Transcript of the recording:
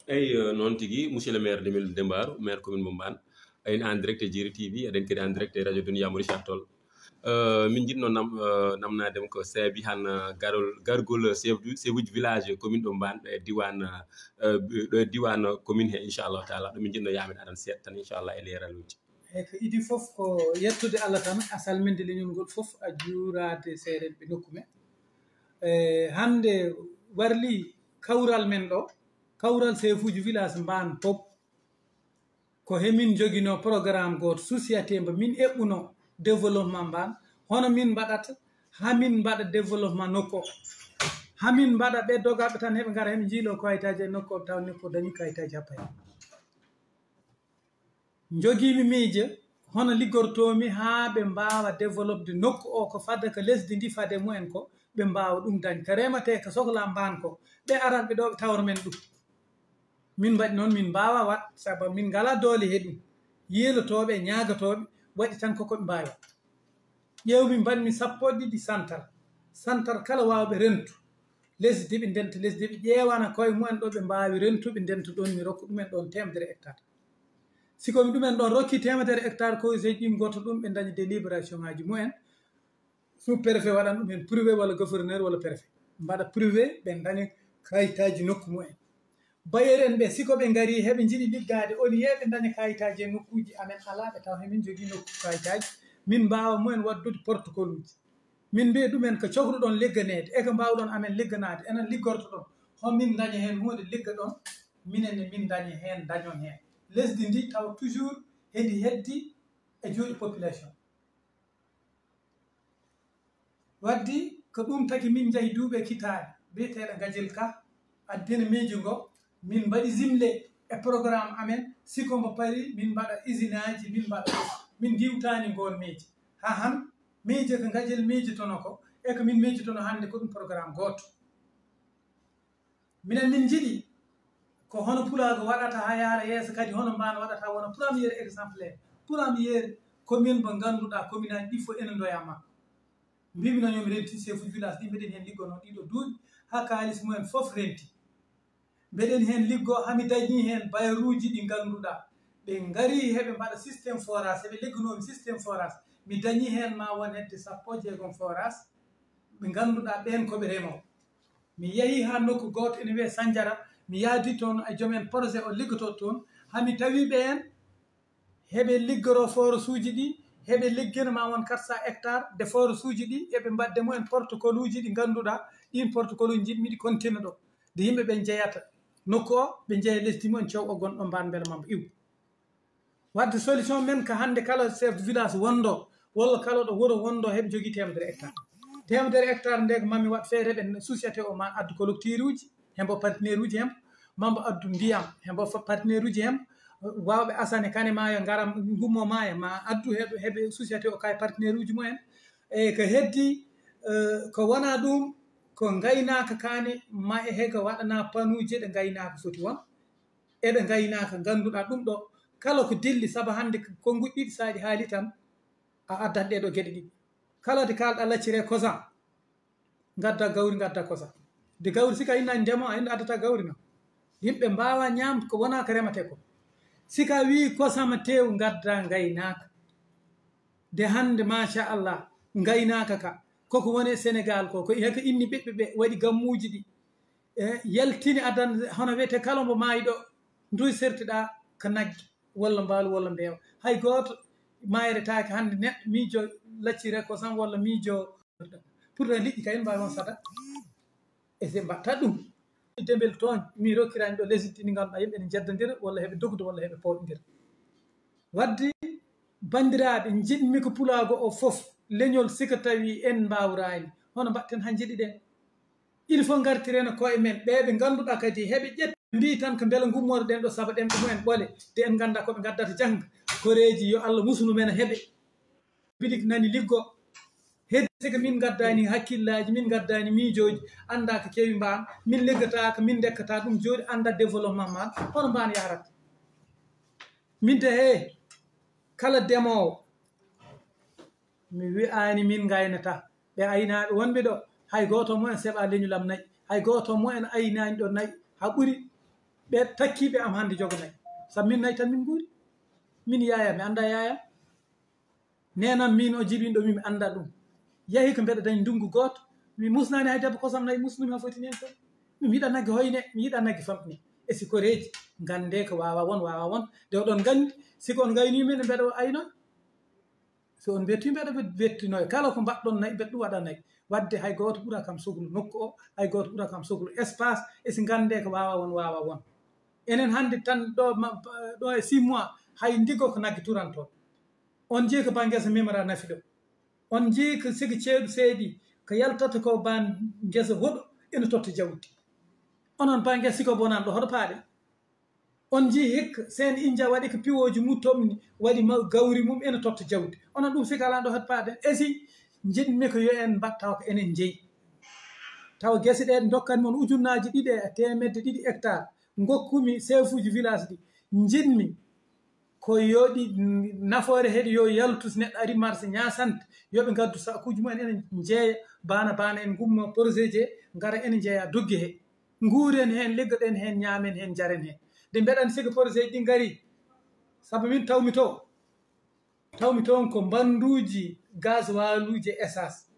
noon tigi monsieur le maire dembarou maire commune mo mbane en direct e Jiri TV eɗen kadi en direct e radio Dunia mo Richard Toll min jiɗno namnadema ko saabi han gargol chef uji village commune ɗo mbane ɗo e diwan commune he inchallahu taala ɗum min jiɗno yamin aɗan seeɗa tan inchallah e leeraluji eyyi ko idi foof ko yettude Allah tan a salminde leñol ngol foof a juurade seeɗen ɓe nokku men hande warli kawral men ɗo kawral chef uji village mbane pop ko hemin joguino programme goto société mbo min eɓɓuno développement mbane hono min mbaɗata hamin mbaɗa développement nokku o hamin mbaɗa ɓe dogaɓe tan heɓe gara heɓe jiilo kayitaji e nokku o taw nokku dañi kayitaji happay joguimi miijo hono liggortomi ha ɓe mbawa développede nokku o ko fadde ko lesdi ndi fade mumen ko ɓe mbawa ɗum dañ ko remate ko sohla mban ko ɓe arat ɓe ɗo ɓe tawra men ɗum min mbaɗi noon min mbawa wat saabu min ngala doole he ɗum yiilotoɓe ñagotoɓe waɗi tan koko ɓe mbawi ƴewmi mbanmi 12 santar kala wawɓe rentu lesdi ɓe ndenta lesdi ɓe ƴewana koye mumen ɗo ɓe mbawi rentuɓe ndenta ɗon mi rokka ɗumen ɗon 100 hectares sikomi ɗumen ɗon rokki 100 hectares ko ɗin goto ɗum ɓe dañi délibération ngaji mumen sous préfet waɗan ɗumen privé walla gouverneur walla préfet mbaɗa privé ɓe dañi kayitaji nokku mumen bayeer en ɓe siko ɓe gari heɓe jiiɗi liggade oli yeɓe daña kayitaji e nokkuji amen ala ɓe taw hemin jogui nokku kayitaji min mbawa mumen waddude protocole uji min mbiya ɗumen ko cohluɗon ligganede eko mbawɗon amen ligganade enen liggorto ɗon homin daña hen hunde ligga ɗon minenne min daña hen dañon hen lesdi ndi taw toujours heedi heddi e juuɗe population waddi ko ɗum taki min jahi duuɓe kitaaɗe biyeteɗo gadiel ka addina miijo ngo min mbaɗi zimle e programme amen siko mbo pari min mbaɗa usine aji min mbaɗa min diwtani ngon miijo ha han miijo ko gadiel miijotono ko e ko min miijotono hande ko ɗum programme goto minen min jiiɗi ko hono pulago waɗata ha yaara yeeso kadi hono mbano waɗata wona premier exemplaire premier commune mo ganduɗa commune aji ɗi fof ene doya makko mbimi no ñomi renti chef uji village ɗi mbeɗen hen liggono ɗiɗo duuɓi ha kalis mumen foof renti mbeɗen hen liggo hami dañi hen bayruji ɗi ganduɗa ɓe gari heɓe mbaɗa systéme forage heɓe ligganomi systéme forage mi dañi hen ma won hedde 16 forage ɓe ganduɗa ɓen koɓe remoɓe mi yeehi ha nokku goto ene wiye Sandiara mi yaadi toon e joomen projet o liggoto toon hami tawi ɓen heɓe liggoro forage uji ɗi heɓe liggina ma won 400 hectares de forage uji ɗi eɓe mbadde mumen protocole uji ɗi ganduɗa ɗin protocole uji jiɗmi ɗi continue ɗo de yimɓe ɓe jeeyata nokku o ɓe jeeya lesdi mumen cew o gonɗo mban beele mambo iw wadde solution men ko hande kala chef de village wondo walla kala ɗo wuuro wondo heɓe jogui 100 hectares 100 hectares nde ko mami wat feere ɓe société o ma addu collecteur uji hembo partenaire uji hembo mambo addu ndiyam hembo partenaire uji hembo wawɓe asane kane maayo garam gummo maayo ma addu heɓe société o kay partenaire uji mumen e ko heddi ko wona ɗum ko gaynaka kane ma e hega waɗana panuji ɗe gaynaka foti won eɗe gaynaka ganduɗa ɗum ɗo kala ko dilli saabu hande konguɗi ɗiɗi saɗi haali tan a addat ɗeɗo gueɗe ɗiɗi kala de kalɗa laccire kosan gadda gawri gadda kosan de gawri sika innani ndemo a inno addata gawri no yimɓe mbawa ñamde ko wona ko remate ko sika wi kosama tew gadda gaynaka de hande machallah gaynaka ka koko woni e Sénégal ko heko inni ɓiɓɓe ɓe waɗi gammuji ɗi yaltini adan hono wiyete kala mbo maayi ɗo nduy sertiɗa ko naggue walla mbaalu walla mbeewa hay goto mayretake hande neɗɗo miijo laccire kosam walla miijo pourtant liƴƴi kay mbawi on sadat e se mbatta ɗum demel toon mi rokkirani ɗo lesdi ndi ganduɗa yimɓe ne jeddodira walla heɓe dogdu walla heɓe pawɗodira wadde bandiraɓe jiɗmi ko pulago o foof leñol sika tawi en mbawrani hono mbatten ha jiɗi ɗen il faut gartireno koye men ɓeɓe ganduɗa kadi heɓe ƴetta mbi tan ko beele gummore ɗen ɗo saabu ɗen ɗo mumen ɓoole de en ganda koɓe gaddata jangga koreji yo Allah musnu men heeɓe bilik nani liggo heddi sika min gaddani hakkillaji min gaddani miijoji anda ko kewi mban min liggata ko min dekkata ɗum joni anda développement man hono mban yarata min de he kala demowo mi wi'ani min gaynata ɓe aynaɓe wonɓe ɗo hay goto mumen seeɓa leñolam nayyi hay goto mumen aynani ɗo nayyi ha ɓuuri ɓe takkiɓe am hannde jogo nayi sabu min nayi tan min guuri min yaya mi annda yaya nenam min o jiɓinɗo min mi annda ɗum yahi ko mbeɗa dañi ndungu gooto mi musnani hay debbo kosam nayi musnumi ha foti nen tan mi yiɗa nagge hoyne mi yiɗa nagge famɗine e sikoreji gande ko wawa won nde oɗon gandi siko on gaynimi ne mbeɗa ayno so on betti mbeɗa wettinoyo kala ko mbaɗɗon nayi mbeɗa ɗum waɗa nayi wadde hay goto ɓuura kam sohlu nokku o hay goto ɓuura kam sohlu espace e si gande ko wawa won enen hannde tan ɗo e 6 mois hay ndiggo ko nagge turanto on jeeyi ko ba guesa memora nafi ɗo on jeeyi ko sigi ceeɗu seeɗi ko yaltata ko ba guesa hoɗo ene totta jawdi onon ba guesa siko bonan ɗo hoɗo paaɗe on jeeyi hikka sen india waɗi ko piwoji muttomni waɗi gawri mum ene totta jawdi onon ɗum sika ala ɗo hoɗo paaɗe esi jiɗmi ko yo en mbattaw ko enen jeeyi taw guese ɗe dokkat mon ujunnaji 2 e temedde 2 hectare gokkumi chef uji village ɗi jiɗmi ko yoɗi nafoore heeɗi yo yaltu so neɗɗo ari marché ñasante yoɓe gaddu sakuji mumen enen jeeya bana en gummo projet je gara enen jeeya dogge he nguuren hen liggoɗen hen ñaamen hen jaren hen nde mbeɗani sigo projet ɗi gari saabu min tawmi to ko mbanduji gasoil uji essence